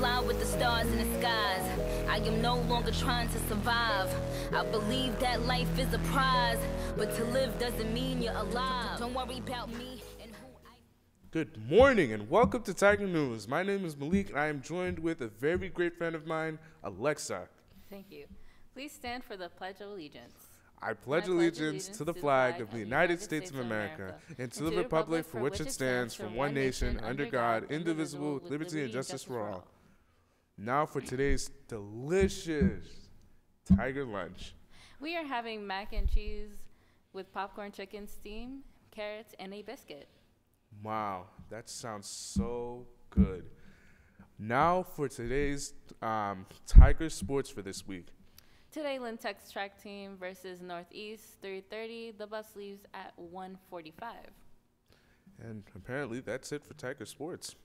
fly with the stars in the skies. I am no longer trying to survive. I believe that life is a prize, but to live doesn't mean you're alive. Don't worry about me and who I... Good morning and welcome to Tiger News. My name is Malik and I am joined with a very great friend of mine, Alexa. Thank you. Please stand for the Pledge of Allegiance. I pledge allegiance to the flag of the United States of America and to the republic for which it stands, from one nation, under God, indivisible, with liberty and justice for all. Now for today's delicious Tiger lunch. We are having mac and cheese with popcorn chicken steam, carrots, and a biscuit. Wow, that sounds so good. Now for today's Tiger sports for this week. Today, Lynn Tech's track team versus Northeast, 3:30. The bus leaves at 1:45. And apparently that's it for Tiger sports.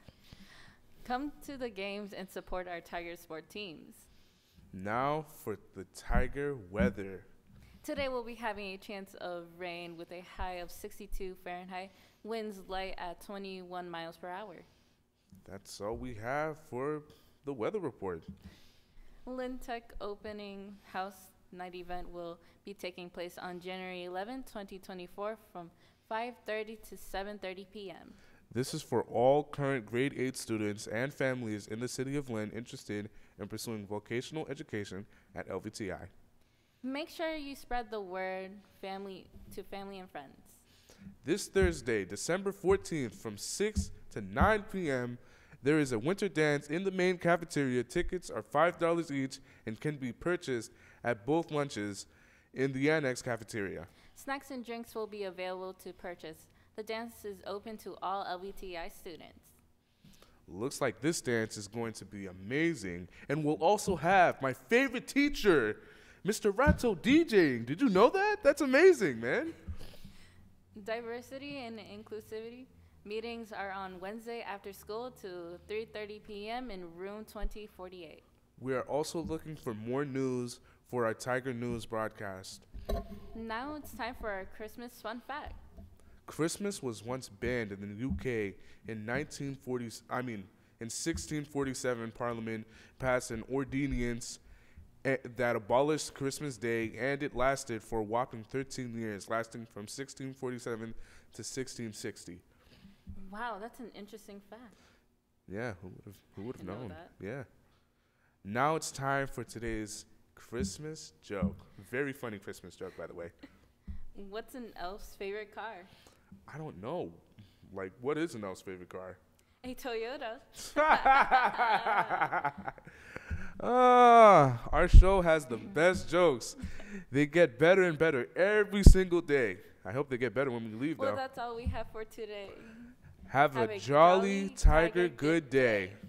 Come to the games and support our Tiger sport teams. Now for the Tiger weather. Today, we'll be having a chance of rain with a high of 62 Fahrenheit, winds light at 21 miles per hour. That's all we have for the weather report. Lynn Tech opening house night event will be taking place on January 11, 2024 from 5:30 to 7:30 p.m. This is for all current grade 8 students and families in the city of Lynn interested in pursuing vocational education at LVTI. Make sure you spread the word to family and friends. This Thursday, December 14th from 6 to 9 p.m., there is a winter dance in the main cafeteria. Tickets are $5 each and can be purchased at both lunches in the annex cafeteria. Snacks and drinks will be available to purchase. The dance is open to all LVTI students. Looks like this dance is going to be amazing. And we'll also have my favorite teacher, Mr. Ratto, DJing. Did you know that? That's amazing, man. Diversity and inclusivity meetings are on Wednesday after school to 3:30 p.m. in room 2048. We are also looking for more news for our Tiger News broadcast. Now it's time for our Christmas fun fact. Christmas was once banned in the UK in 1647. Parliament passed an ordinance that abolished Christmas Day, and it lasted for a whopping 13 years, lasting from 1647 to 1660. Wow, that's an interesting fact. Yeah, who would have known? That. Yeah. Now it's time for today's Christmas joke. Very funny Christmas joke, by the way. What's an elf's favorite car? I don't know. Like, what is an elf's favorite car? A Toyota. Our show has the best jokes. They get better and better every single day. I hope they get better when we leave, though. Well, that's all we have for today. Have a jolly Tiger good day.